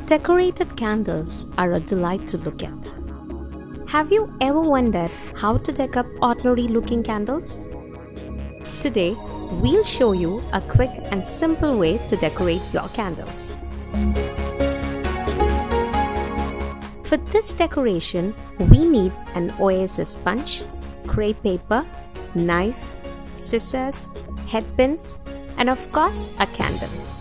Decorated candles are a delight to look at. Have you ever wondered how to deck up ordinary looking candles? Today, we'll show you a quick and simple way to decorate your candles. For this decoration, we need an oasis sponge, crepe paper, knife, scissors, headpins, and of course a candle.